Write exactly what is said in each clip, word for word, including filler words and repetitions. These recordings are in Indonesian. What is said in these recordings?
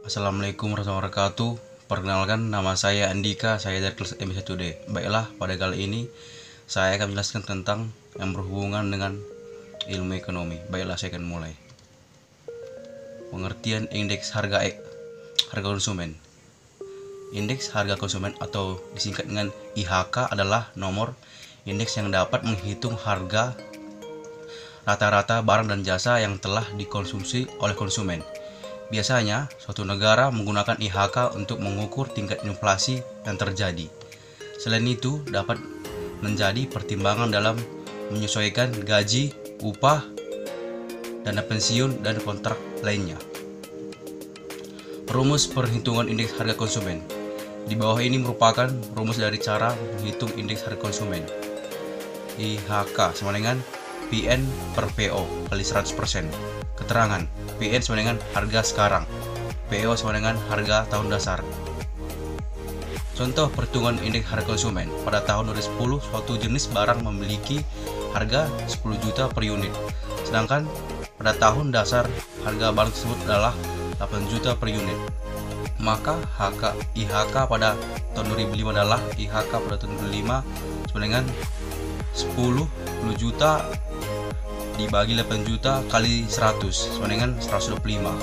Assalamualaikum warahmatullahi wabarakatuh. Perkenalkan, nama saya Andika, saya dari kelas M satu D. Baiklah, pada kali ini saya akan menjelaskan tentang yang berhubungan dengan ilmu ekonomi. Baiklah, saya akan mulai. Pengertian indeks harga e harga konsumen. Indeks harga konsumen atau disingkat dengan I H K adalah nomor indeks yang dapat menghitung harga rata-rata barang dan jasa yang telah dikonsumsi oleh konsumen. Biasanya, suatu negara menggunakan I H K untuk mengukur tingkat inflasi yang terjadi. Selain itu, dapat menjadi pertimbangan dalam menyesuaikan gaji, upah, dana pensiun, dan kontrak lainnya. Rumus perhitungan indeks harga konsumen. Di bawah ini merupakan rumus dari cara menghitung indeks harga konsumen. I H K sama dengan P N per P O kali seratus persen. Keterangan, P N sama dengan harga sekarang, P O sama dengan harga tahun dasar. Contoh perhitungan indeks harga konsumen. Pada tahun dua ribu sepuluh, suatu jenis barang memiliki harga sepuluh juta per unit. Sedangkan pada tahun dasar, harga barang tersebut adalah delapan juta per unit. Maka H K, I H K pada tahun dua ribu lima adalah I H K pada tahun dua ribu lima sama dengan sepuluh juta dibagi delapan juta kali seratus sama dengan seratus dua puluh lima.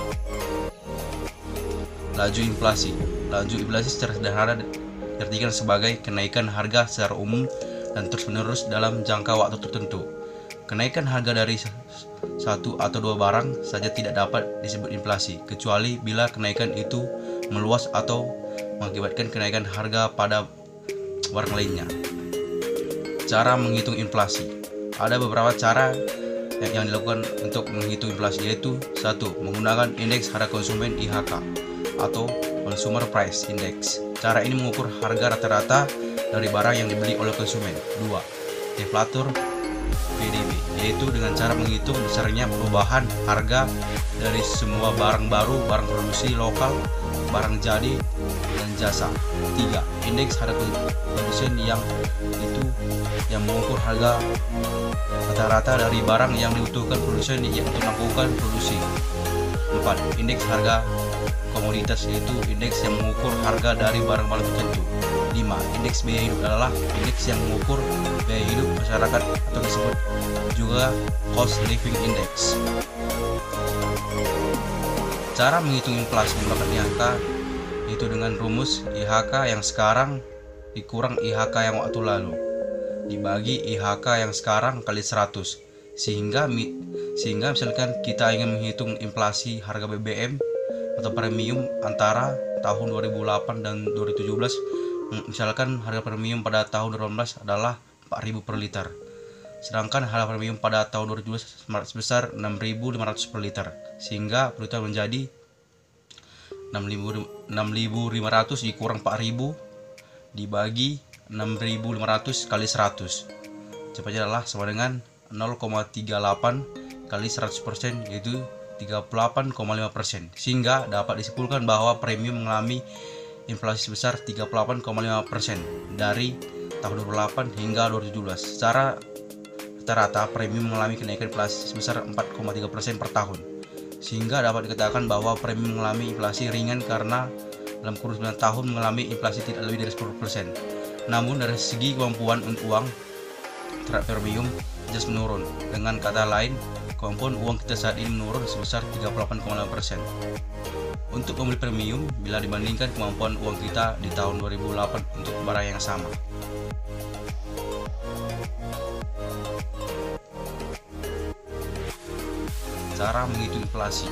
Laju inflasi. Laju inflasi secara sederhana diartikan sebagai kenaikan harga secara umum dan terus-menerus dalam jangka waktu tertentu. Kenaikan harga dari satu atau dua barang saja tidak dapat disebut inflasi, kecuali bila kenaikan itu meluas atau mengakibatkan kenaikan harga pada barang lainnya. Cara menghitung inflasi. Ada beberapa cara yang dilakukan untuk menghitung inflasi, yaitu satu. Menggunakan indeks harga konsumen I H K atau Consumer Price Index. Cara ini mengukur harga rata-rata dari barang yang dibeli oleh konsumen. Dua. Deflator P D B, yaitu dengan cara menghitung besarnya perubahan harga dari semua barang baru, barang produksi lokal, barang jadi, dan jasa. Tiga. Indeks harga konsumen yang itu yang mengukur harga rata-rata dari barang yang dibutuhkan produsen yang untuk melakukan produksi. Empat. Indeks harga komoditas, yaitu indeks yang mengukur harga dari barang-barang tertentu. Lima. Indeks biaya hidup adalah indeks yang mengukur biaya hidup masyarakat atau disebut juga cost living index. Cara menghitung inflasi menggunakan I H K itu dengan rumus I H K yang sekarang dikurang I H K yang waktu lalu dibagi I H K yang sekarang kali seratus, sehingga sehingga misalkan kita ingin menghitung inflasi harga B B M atau premium antara tahun dua ribu delapan dan dua ribu tujuh belas, misalkan harga premium pada tahun dua ribu delapan belas adalah empat ribu per liter, sedangkan harga premium pada tahun dua ribu tujuh belas sebesar enam ribu lima ratus per liter, sehingga perusahaan menjadi enam ribu lima ratus dikurang empat ribu dibagi enam ribu lima ratus kali seratus. Cepatnya adalah sama dengan nol koma tiga delapan kali seratus persen, yaitu tiga puluh delapan koma lima persen, sehingga dapat disimpulkan bahwa premium mengalami inflasi sebesar tiga puluh delapan koma lima persen dari tahun dua ribu delapan hingga dua ribu tujuh belas. Secara rata-rata premium mengalami kenaikan inflasi sebesar empat koma tiga persen per tahun, sehingga dapat dikatakan bahwa premium mengalami inflasi ringan karena dalam kurun sembilan tahun mengalami inflasi tidak lebih dari sepuluh persen. Namun dari segi kemampuan uang terhadap premium jelas menurun. Dengan kata lain, kemampuan uang kita saat ini menurun sebesar tiga puluh delapan koma lima persen untuk membeli premium bila dibandingkan kemampuan uang kita di tahun dua ribu delapan untuk barang yang sama. Cara menghitung inflasi.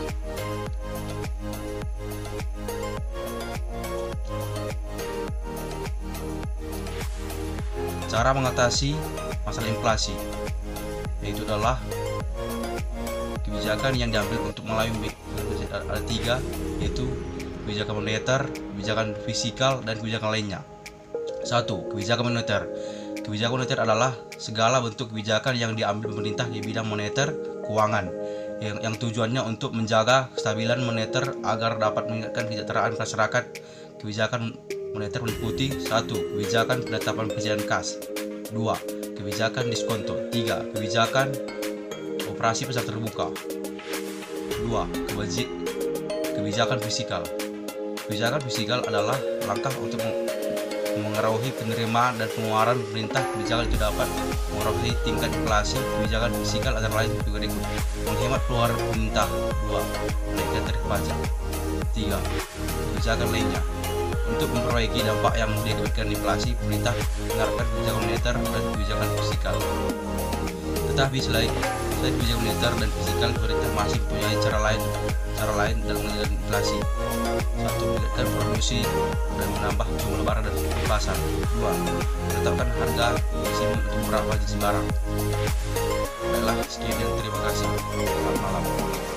Cara mengatasi masalah inflasi, yaitu adalah kebijakan yang diambil untuk melalui ada tiga, yaitu kebijakan moneter, kebijakan fiskal, dan kebijakan lainnya. Satu. Kebijakan moneter. Kebijakan moneter adalah segala bentuk kebijakan yang diambil pemerintah di bidang moneter keuangan yang, yang tujuannya untuk menjaga kestabilan moneter agar dapat meningkatkan kesejahteraan masyarakat. Kebijakan moneter meliputi satu. Kebijakan penetapan presiden kas. Dua. Kebijakan diskonto. Tiga. Kebijakan operasi pasar terbuka. Dua. Kebijakan fiskal. Kebijakan fiskal adalah langkah untuk mengaruhi penerimaan dan pengeluaran pemerintah. Kebijakan itu dapat mengaruhi tingkat inflasi. Kebijakan fiskal antara lain juga berikut: menghemat pengeluaran pemerintah. Dua, menaikkan tarif pajak. Tiga, kebijakan lainnya. Untuk memperbaiki dampak yang diakibatkan inflasi, pemerintah menerapkan kebijakan moneter dan kebijakan fiskal. Tetapi selain selain kebijakan moneter dan fiskal, pemerintah masih mempunyai cara lain cara lain dalam mengendalikan inflasi. Satu, meningkatkan produksi dan menambah jumlah barang dan di pasar. Dua, menetapkan harga maksimum untuk beberapa jenis barang. Baiklah, sekian dan terima kasih. Selamat malam.